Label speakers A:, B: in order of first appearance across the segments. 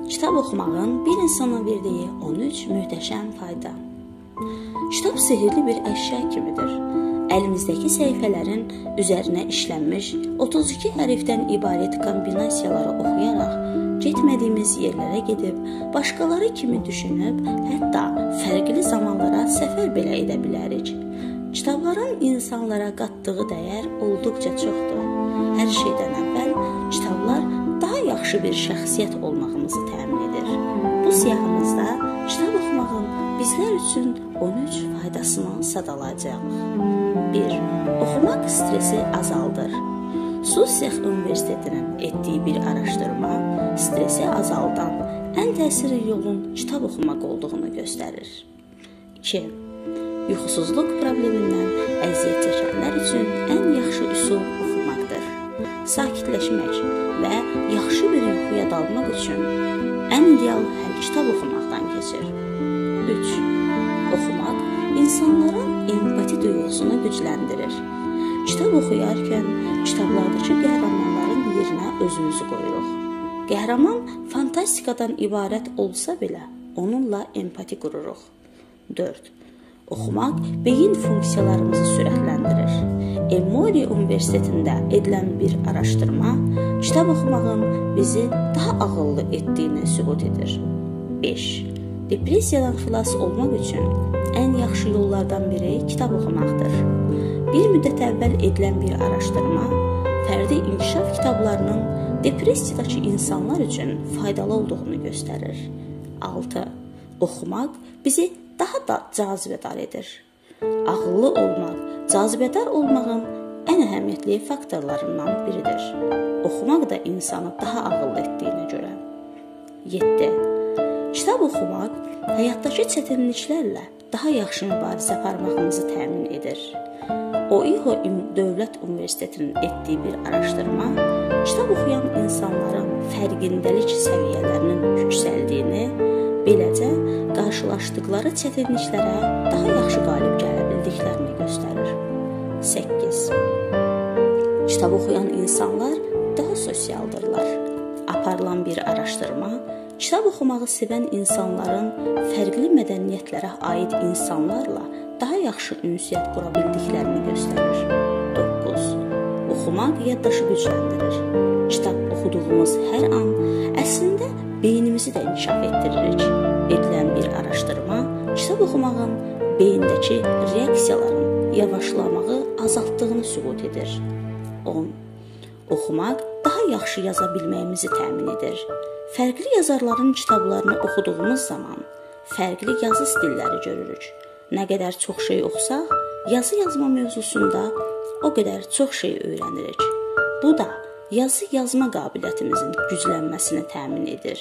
A: Kitab oxumağın bir insana verdiyi 13 möhtəşəm fayda. Kitab sehirli bir əşya kimidir. Əlimizdəki səhifələrin üzərinə işlənmiş 32 hərfdən ibarət kombinasiyaları oxuyaraq getmədiyimiz yerlərə gedib, başqaları kimi düşünüb, hətta fərqli zamanlara səfər belə edə bilərik. Kitabların insanlara qatdığı dəyər olduqca çoxdur. Hər şeydən əvvəl kitablar daha yaxşı bir şəxsiyyət olmağımızı təmin edir. Bu siyahımızda kitab oxumağın bizlər üçün 13 faydasını sadalayacaq. 1. Oxumaq stresi azaldır. Sussex Universitetinin etdiyi bir araşdırma stresi azaldan ən təsirli yolun kitab oxumaq olduğunu göstərir. 2. Yuxusuzluq problemindən əziyyət çəkənlər üçün ən yaxşı üsul oxumaqdır. Sakitləşmək və yaxşı bir yuxuya dalmaq üçün ən ideal həll kitab oxumaqdan keçir. 3. Oxumaq insanların empati duyğusunu gücləndirir. Kitab oxuyarkən kitablardakı qəhrəmanların yerinə özümüzü qoyuruq. Qəhrəman fantastikadan ibarət olsa belə onunla empati qururuq. 4. Oxumaq beyin funksiyalarımızı sürətləndirir. Emory Universitetində edilən bir araşdırma kitab oxumağın bizi daha ağıllı etdiyini sübut edir. 5. Depressiyadan xilas olmaq üçün ən yaxşı yollardan biri kitab oxumaqdır. Bir müddət əvvəl edilən bir araşdırma fərdi inkişaf kitablarının depressiyadakı insanlar üçün faydalı olduğunu göstərir. 6. Oxumaq bizi daha da cazibədar edir. Ağıllı olmaq, cazibədar olmağın ən əhəmiyyətli faktorlarından biridir. Oxumaq da insanı daha ağıllı etdiyinə görə. 7. Kitab oxumaq həyatdakı çətinliklərlə daha yaxşı mübarizə aparmağımızı təmin edir. Ohio Dövlət Universitetinin etdiyi bir araşdırma kitab oxuyan insanların fərqindəlik səviyyələrinin yüksəldiyini, beləcə qarşılaşdıqları çətinliklərə daha yaxşı qalib gələ bildiklərini göstərir. 8. Kitab oxuyan insanlar daha sosialdırlar. Aparılan bir araşdırma kitab oxumağı sevən insanların fərqli mədəniyyətlərə aid insanlarla daha yaxşı ünsiyyət qura bildiklərini göstərir. 9. Oxumaq yaddaşı gücləndirir. Kitab oxuduğumuz hər an əslində beynimizi də inkişaf etdiririk. Edilən bir araşdırma kitab oxumağın beyindəki reaksiyaların yavaşlamağı azaltdığını sübut edir. 10. Oxumaq daha yaxşı yaza bilməyimizi təmin edir. Fərqli yazarların kitablarını oxuduğumuz zaman fərqli yazı stilləri görürük. Nə qədər çox şey oxusaq, yazı yazma mövzusunda o qədər çox şey öyrənirik. Bu da yazı yazma qabiliyyətimizin güclənməsini təmin edir.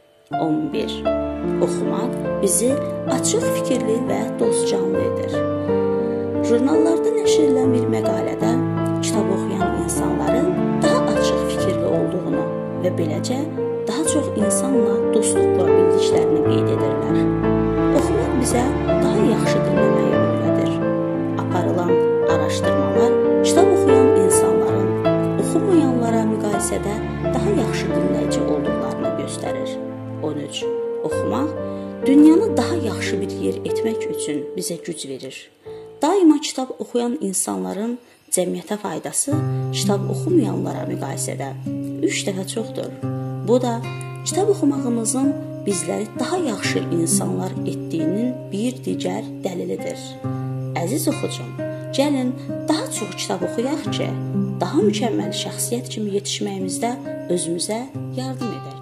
A: 11. Oxumaq bizi açıq fikirli və dostcanlı edir. Jurnallarda nəşr edilən bir məqalədə kitab oxuyan insanların daha açıq fikirli olduğunu və beləcə daha çox insanla dostluq qura bildiklərini qeyd edirlər. Oxumaq bizə daha yaxşı dinləməyi öyrədir. Aparılan araşdırmalar kitab oxuyan insanların oxumayanlara müqayisədə daha yaxşı dinləyici olduqlarını göstərir. 13. Oxumaq dünyanı daha yaxşı bir yer etmək üçün bizə güc verir. Daima kitab oxuyan insanların cəmiyyətə faydası kitab oxumayanlara müqayisədə 3 dəfə çoxdur. Bu da kitab oxumağımızın bizləri daha yaxşı insanlar etdiyinin bir digər dəlilidir. Əziz oxucum, gəlin daha çox kitab oxuyaq ki, daha mükəmməl şəxsiyyət kimi yetişməyimizdə özümüzə yardım edək.